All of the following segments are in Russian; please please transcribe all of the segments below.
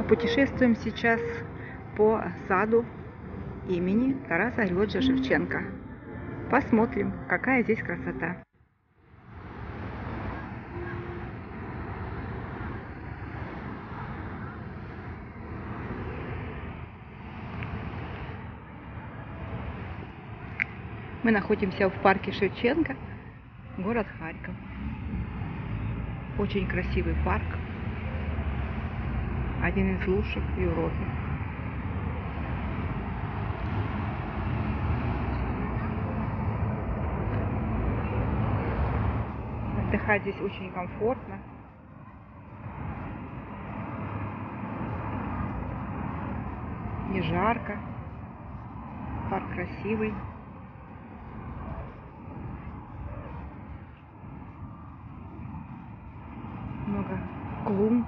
Путешествуем сейчас по саду имени Тараса Григорьевича Шевченко. Посмотрим, какая здесь красота. Мы находимся в парке Шевченко, город Харьков. Очень красивый парк. Один из лучших в Европе. Отдыхать здесь очень комфортно. Не жарко. Парк красивый. Много клумб.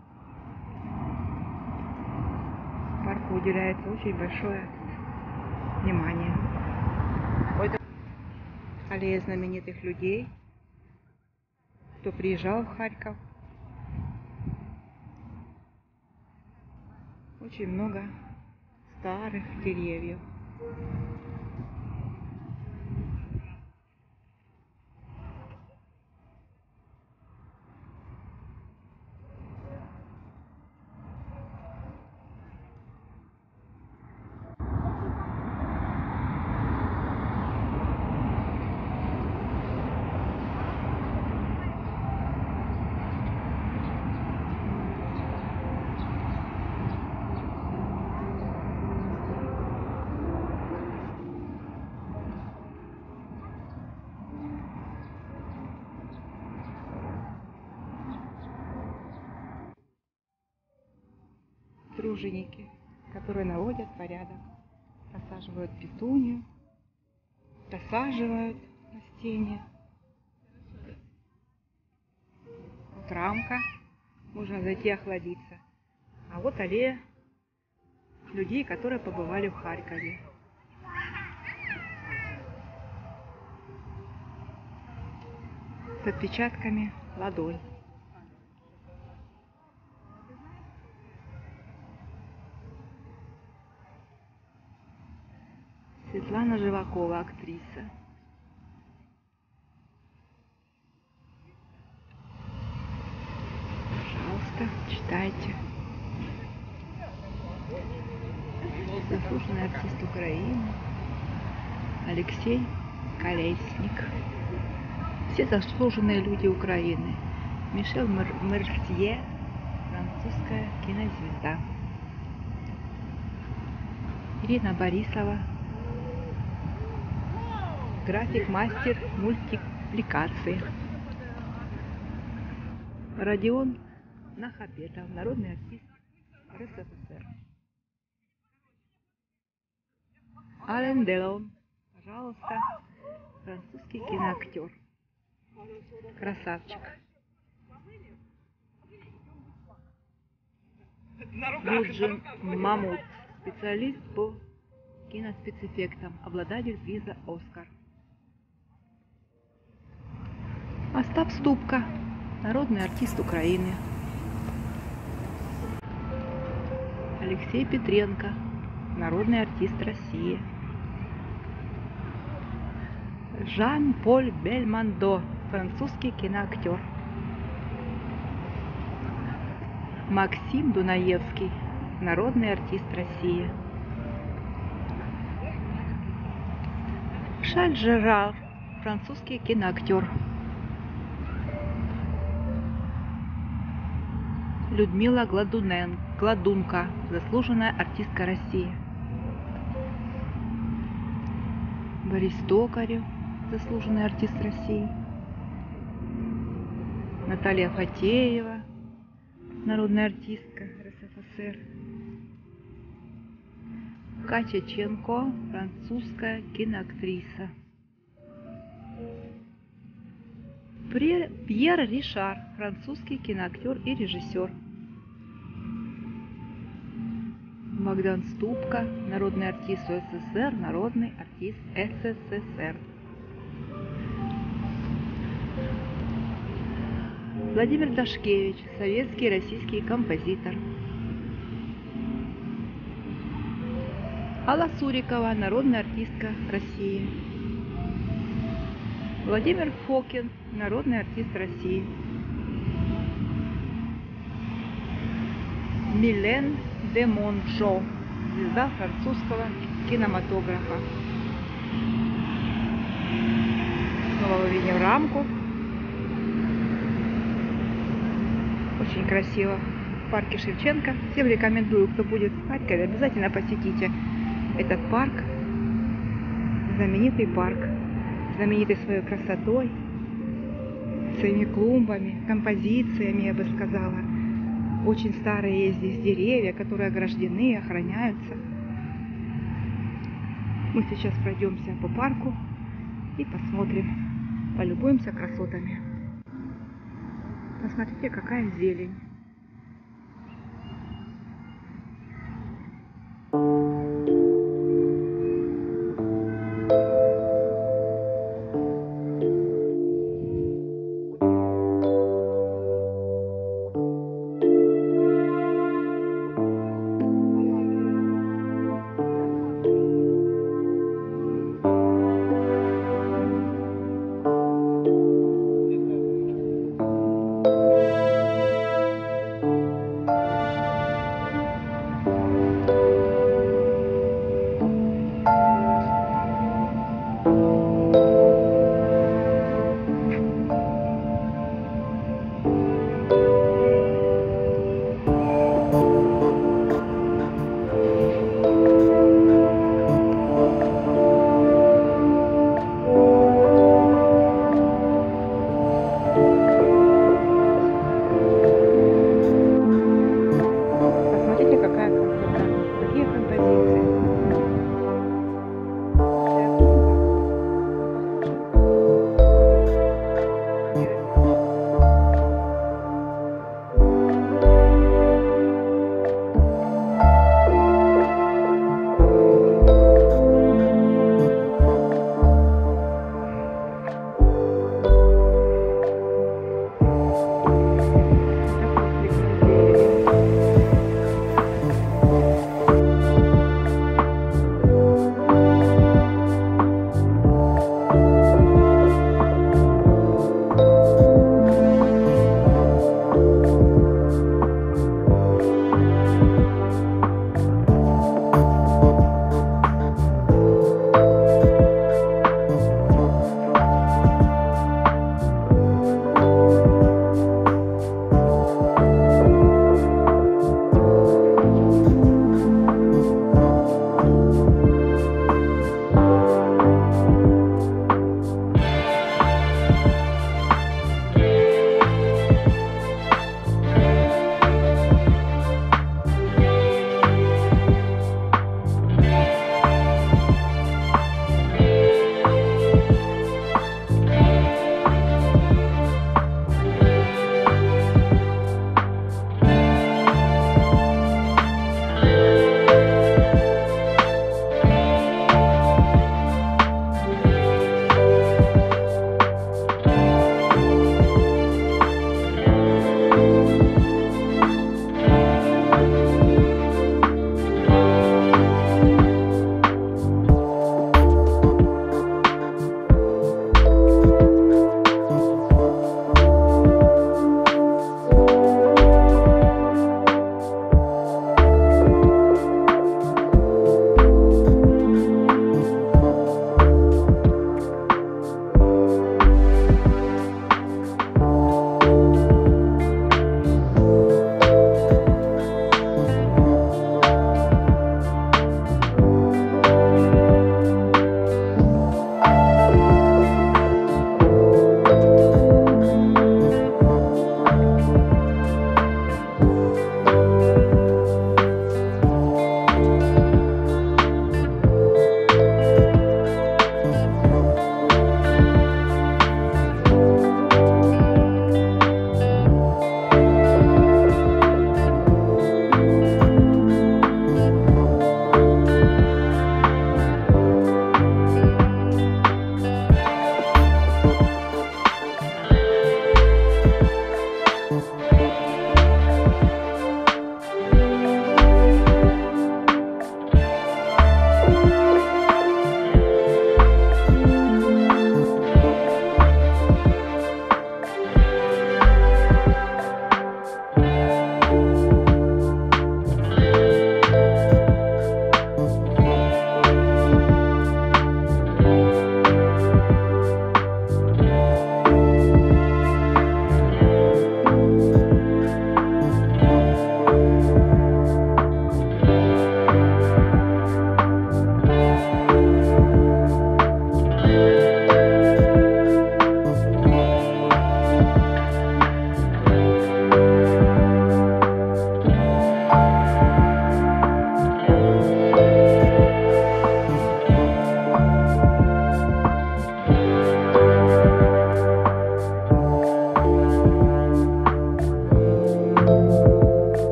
Парку уделяется очень большое внимание. Аллея знаменитых людей, кто приезжал в Харьков. Очень много старых деревьев. Труженики, которые наводят порядок, рассаживают петунию, рассаживают растения. Вот рамка, можно зайти охладиться. А вот аллея людей, которые побывали в Харькове. С отпечатками ладонь. Светлана Живакова, актриса. Пожалуйста, читайте. Заслуженный артист Украины Алексей Колесник. Все заслуженные люди Украины. Мишель Мерсье, французская кинозвезда. Ирина Борисова, график-мастер мультипликации. Родион Нахапетов, народный артист РСФСР. Ален Делон, пожалуйста, французский киноактер. Красавчик. Юджин Мамут, специалист по киноспецэффектам, обладатель приза «Оскар». Остап Ступка, народный артист Украины. Алексей Петренко, народный артист России. Жан-Поль Бельмондо, французский киноактер. Максим Дунаевский, народный артист России. Шарль Жерар, французский киноактер. Людмила Гладунка, заслуженная артистка России. Борис Токарев, заслуженный артист России. Наталья Фатеева, народная артистка РСФСР. Катя Ченко, французская киноактриса. Пьер Ришар, французский киноактер и режиссер. Богдан Ступка, народный артист СССР, народный артист СССР. Владимир Дашкевич, советский и российский композитор. Алла Сурикова, народная артистка России. Владимир Фокин, народный артист России. Милен де Монжо, звезда французского кинематографа. Снова мы видим рамку. Очень красиво. В парке Шевченко. Всем рекомендую, кто будет в Харькове, обязательно посетите этот парк. Знаменитый парк. Знаменитый своей красотой, своими клумбами, композициями, я бы сказала. Очень старые есть здесь деревья, которые ограждены, охраняются. Мы сейчас пройдемся по парку и посмотрим, полюбуемся красотами. Посмотрите, какая зелень.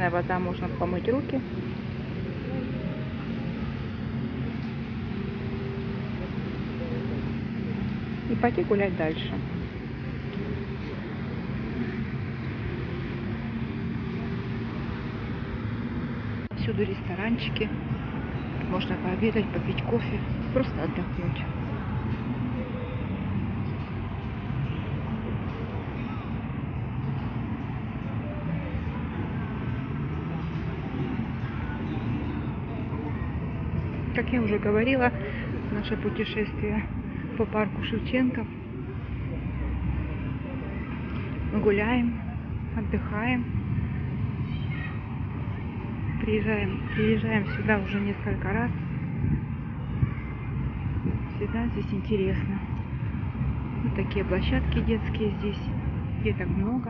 прохладная вода, можно помыть руки. И пойти гулять дальше. Всюду ресторанчики. Можно пообедать, попить кофе, просто отдохнуть. Как я уже говорила, наше путешествие по парку Шевченко. Мы гуляем, отдыхаем. Приезжаем сюда уже несколько раз. Всегда здесь интересно. Вот такие площадки детские здесь. Деток много.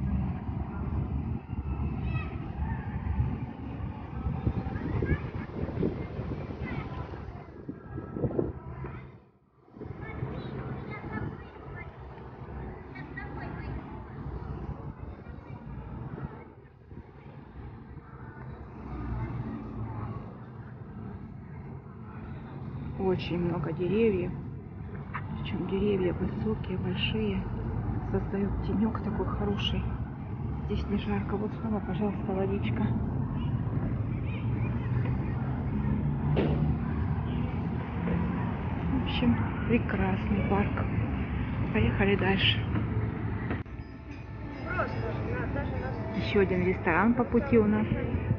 Очень много деревьев. Причем деревья высокие, большие. Создают тенек такой хороший. Здесь не жарко. Вот снова, пожалуйста, водичка. В общем, прекрасный парк. Поехали дальше. Еще один ресторан по пути у нас.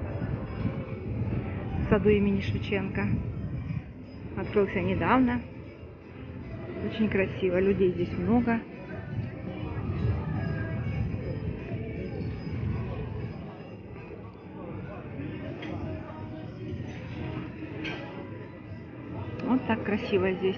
В саду имени Шевченко. Открылся недавно. Очень красиво. Людей здесь много. Вот так красиво здесь.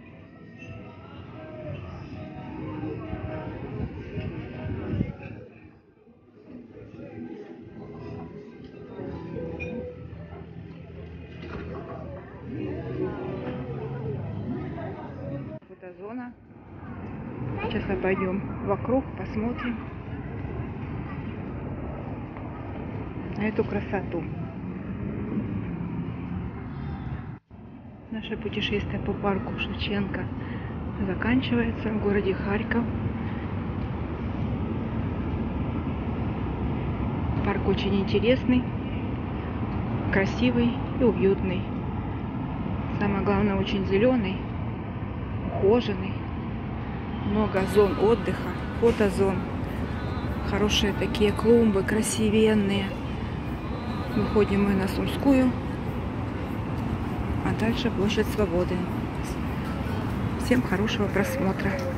Фотозона. Сейчас мы пойдем вокруг, посмотрим на эту красоту. Наше путешествие по парку Шевченко заканчивается в городе Харьков. Парк очень интересный, красивый и уютный. Самое главное, очень зеленый, ухоженный. Много зон отдыха, фотозон. Хорошие такие клумбы, красивенные. Выходим мы на Сумскую, а дальше Площадь Свободы. Всем хорошего просмотра.